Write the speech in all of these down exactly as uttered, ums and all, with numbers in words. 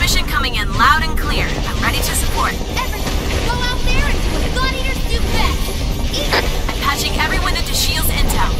Transmission coming in loud and clear. I'm ready to support. Everyone, go out there and do what God Eaters do best. Eat. I'm patching everyone into Shield's intel.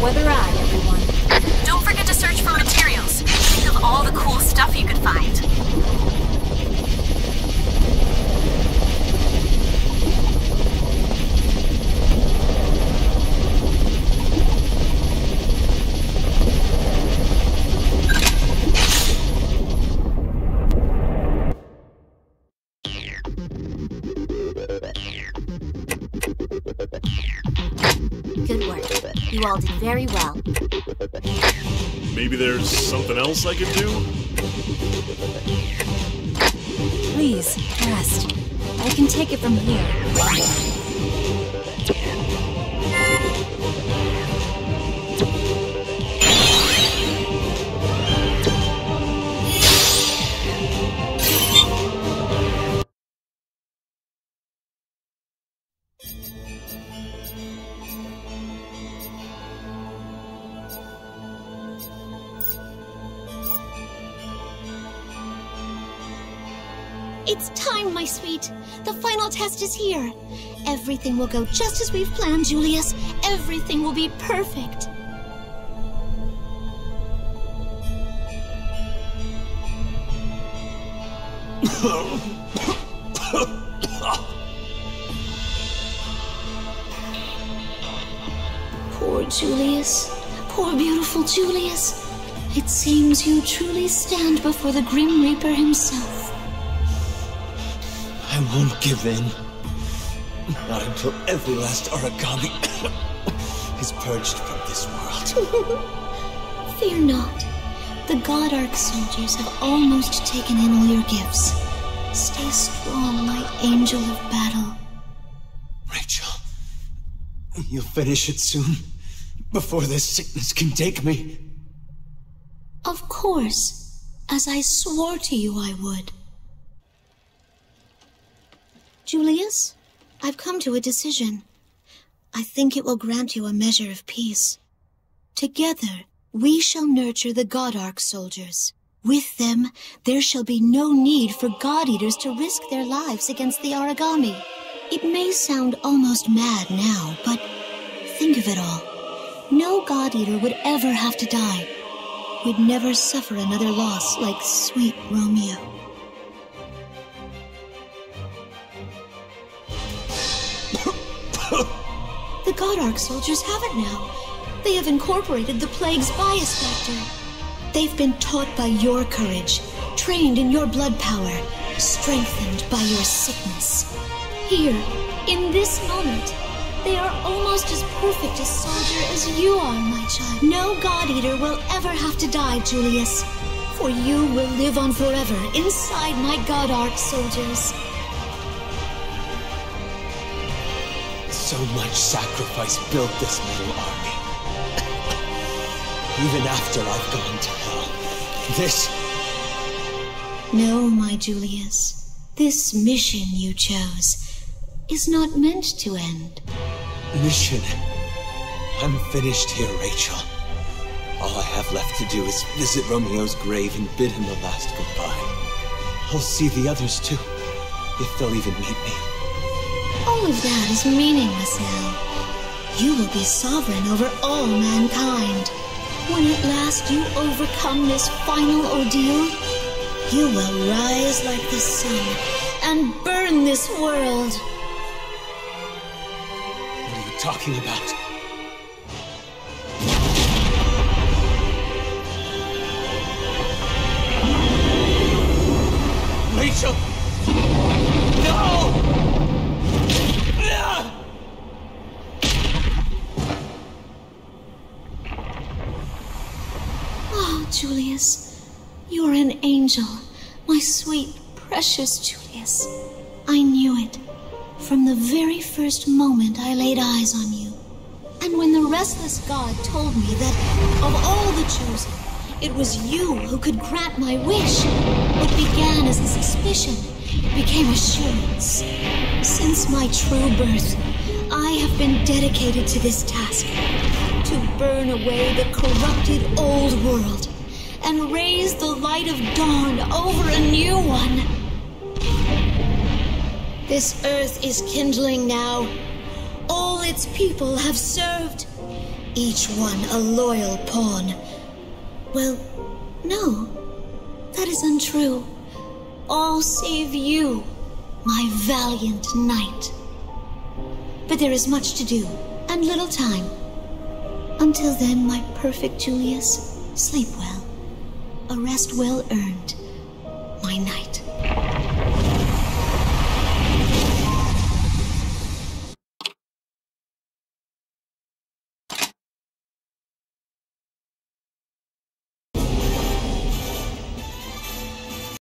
for the ride, everyone. Don't forget to search for materials. Think of all the cool stuff you could find. Good work. You all did very well. Maybe there's something else I could do? Please, rest. I can take it from here. It's time, my sweet. The final test is here. Everything will go just as we've planned, Julius. Everything will be perfect. Poor Julius. Poor beautiful Julius. It seems you truly stand before the Grim Reaper himself. I won't give in. Not until every last origami is purged from this world. Fear not. The God Ark soldiers have almost taken in all your gifts. Stay strong, my angel of battle. Rachel, you'll finish it soon, before this sickness can take me. Of course, as I swore to you I would. Julius, I've come to a decision. I think it will grant you a measure of peace. Together, we shall nurture the God Ark soldiers. With them, there shall be no need for God Eaters to risk their lives against the Aragami. It may sound almost mad now, but think of it all. No God Eater would ever have to die. We'd never suffer another loss like sweet Romeo. The God Ark soldiers have it now. They have incorporated the Plague's bias factor. They've been taught by your courage, trained in your blood power, strengthened by your sickness. Here, in this moment, they are almost as perfect a soldier as you are, my child. No God Eater will ever have to die, Julius, for you will live on forever inside my God Ark soldiers. So much sacrifice built this metal army. Even after I've gone to hell, this... No, my Julius. This mission you chose is not meant to end. Mission? I'm finished here, Rachel. All I have left to do is visit Romeo's grave and bid him a last goodbye. I'll see the others too, if they'll even meet me. All of that is meaningless now. You will be sovereign over all mankind. When at last you overcome this final ordeal, you will rise like the sun and burn this world. What are you talking about? Rachel! No! Oh, Julius, you're an angel, my sweet, precious Julius. I knew it from the very first moment I laid eyes on you. And when the restless god told me that of all the chosen, it was you who could grant my wish, what began as a suspicion became assurance. Since my true birth, I have been dedicated to this task, to burn away the corrupted old world and raise the light of dawn over a new one. This earth is kindling now. All its people have served, each one a loyal pawn. Well, no, that is untrue. All save you, my valiant knight. But there is much to do, and little time. Until then, my perfect Julius, sleep well. A rest well earned, my knight.